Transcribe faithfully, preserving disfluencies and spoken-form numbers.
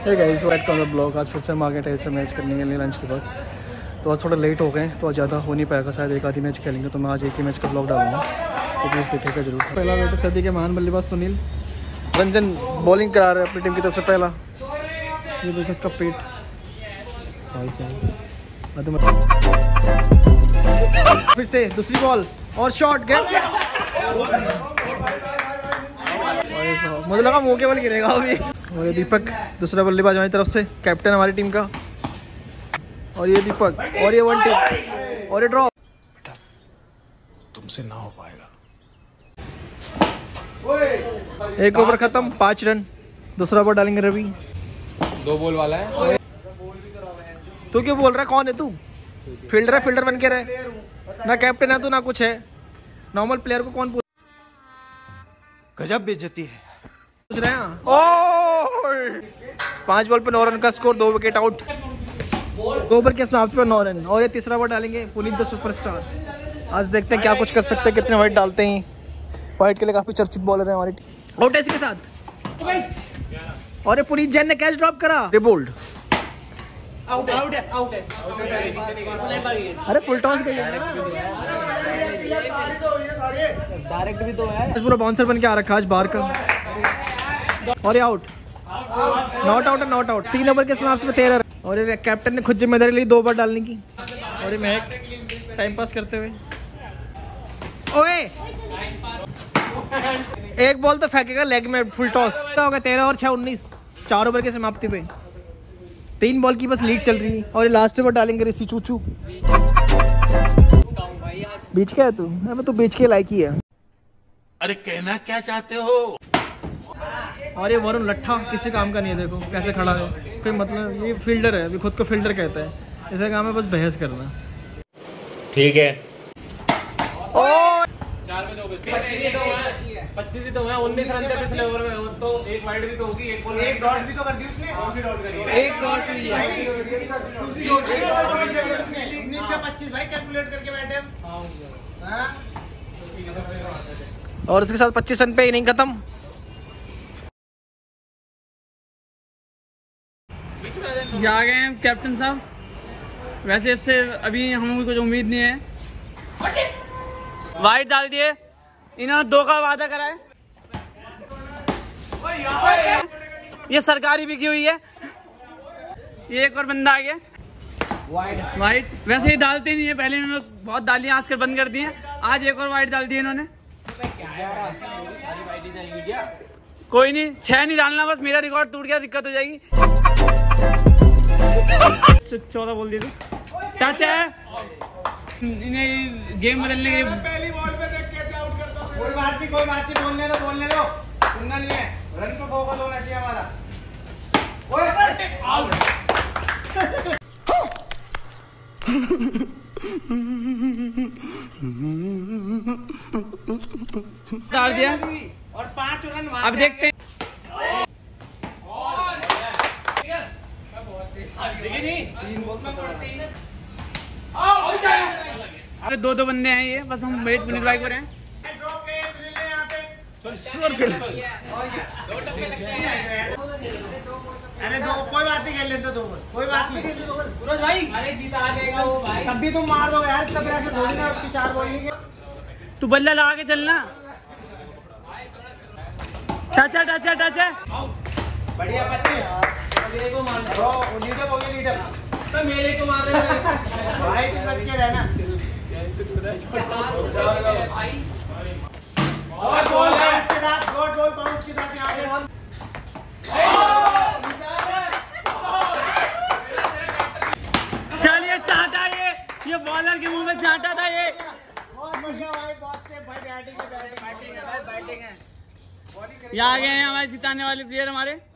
Hey guys, welcome to the blog. आज फिर से हम आ गए टेस्ट मैच करने के लिए लंच के बाद। तो आज थोड़ा लेट हो गए तो आज ज़्यादा हो नहीं पाएगा, शायद एक आधी मैच खेलेंगे तो मैं आज एक ही मैच का ब्लॉग डालूंगा, तो प्लीज़ देखेगा जरूर। पहला बैटर सदी के महान बल्लेबाज सुनील रंजन बॉलिंग करा रहे हैं अपनी टीम की तरफ से। पहला ये देखो इसका पेट, फिर से दूसरी बॉल और शॉट गया। मुझे लगा मुंह के बल गिरेगा अभी। और ये दीपक दूसरा बल्लेबाज हमारी तरफ से, कैप्टन हमारी टीम का। और ये दीपक और ये वन टिप और ये ड्रॉप। बेटा तुमसे ना हो पाएगा। एक ओवर खत्म, पांच रन। दूसरा ओवर डालेंगे रवि। दो बॉल वाला है। तू क्यों बोल रहा है? कौन है तू? फील्डर है, फील्डर बन के रहे ना। कैप्टन है तू ना कुछ है। नॉर्मल प्लेयर को कौन पूछ? गजब बेइज्जती है पूछ रहे हैं। पांच बॉल पे नौ रन का स्कोर, दो विकेट आउट। दो ओवर के समाप्ति पर नौ रन। और ये तीसरा ओवर डालेंगे पुनीत द सुपरस्टार। आज देखते हैं क्या कुछ कर सकते हैं, कितने वाइट डालते हैं। वाइट के लिए काफी चर्चित बॉलर है हमारी टीम। आउट है इसके साथ। और ये पुनीत जैन ने कैच ड्रॉप करा। बोल्ड आउट है, आउट है, आउट है। अरे फुल टॉस गई है, डायरेक्ट भी तो है। पूरा बाउंसर बन के आ रखा आज बाहर का। और ये आउट, नॉट आउट है, नॉट आउट। तीन ओवर के समाप्ति में तेरह। और ये कैप्टन ने खुद जिम्मेदारी ली दो ओवर डालने की। और ये महक टाइम पास करते हुए। ओए एक बॉल तो फेंकेगा लेग में, फुल टॉस। हो गया तेरह और छह उन्नीस, चार ओवर के समाप्ति पे। तीन बॉल की बस लीड चल रही है। और ये लास्ट ओवर डालेंगे ऋषि चूचू। बीच का है तू? अबे तू बीच के लायक ही है। अरे कहना क्या चाहते हो? और ये वरुण लट्ठा किसी काम का नहीं है, देखो कैसे खड़ा है। कोई मतलब, ये फील्डर है, अभी खुद को फील्डर कहता है। ऐसा काम है बस बहस करना। ठीक है। चार में दो पच्चीस ही तो है। उन्नीस रन थे पिछले ओवर में, तो एक वाइड भी तो होगी। एक बॉल, एक डॉट भी तो कर दी उसने। कौन सी डॉट करी है? एक डॉट भी है। उन्नीस से पच्चीस भाई कैलकुलेट करके बैठे हम। और इसके साथ पच्चीस रन पे इनिंग खत्म। आ गए हैं कैप्टन साहब। वैसे इससे अभी हमें कुछ उम्मीद नहीं है। वाइट डाल दिए इन्होंने, दो का वादा करा है। ये सरकारी बिकी हुई है। ये एक और बंदा आ गया वाइट। वाइट वैसे ही डालते नहीं है, पहले इन्होंने बहुत डाली, आजकल बंद कर दिए। आज एक और वाइट डाल दी इन्होंने। कोई नहीं, छह नहीं डालना, बस मेरा रिकॉर्ड टूट गया, दिक्कत हो जाएगी। चौदह बोल दिए तो टच है। इन्हें गेम बदलने के पहली बॉल पे देख कैसे आउट करता हूं। कोई बात नहीं, कोई बात नहीं, बोलने दो, बोलने दो। सुनना नहीं है, रन पे फोकस होना चाहिए हमारा। ओए आउट। डाल दिया और पांच रन। अब देखते हैं। अरे दो दो बंदे हैं ये, बस हम वेट पुनीत भाई को रहे हैं। अरे दो कोई बात नहीं, खेल लेते दो, कोई बात नहीं। सूरज भाई अरे जीता आ जाएगा वो भाई। तब भी तुम मार दो यार, तब ऐसे थोड़ी ना उसकी चार बॉलिंग। तू बल्ला लगा के चलना। टच है, टच है, टच है। बढ़िया पच्चीस। मेरे को मार दो, लीडर हो गया लीडर। तो मेरे को मार रहे भाई, तू बच के रहना। और बॉल है इसके साथ, गॉड बॉल बाउंस के साथ यहां पे। चलिए चाटा, ये ये बॉलर के मुंह में चाटा था ये। बहुत बढ़िया भाई, बहुत से भाई बैटिंग है, बैटिंग है भाई, बैटिंग है। ये आ गए हैं हमारे जिताने वाले प्लेयर हमारे।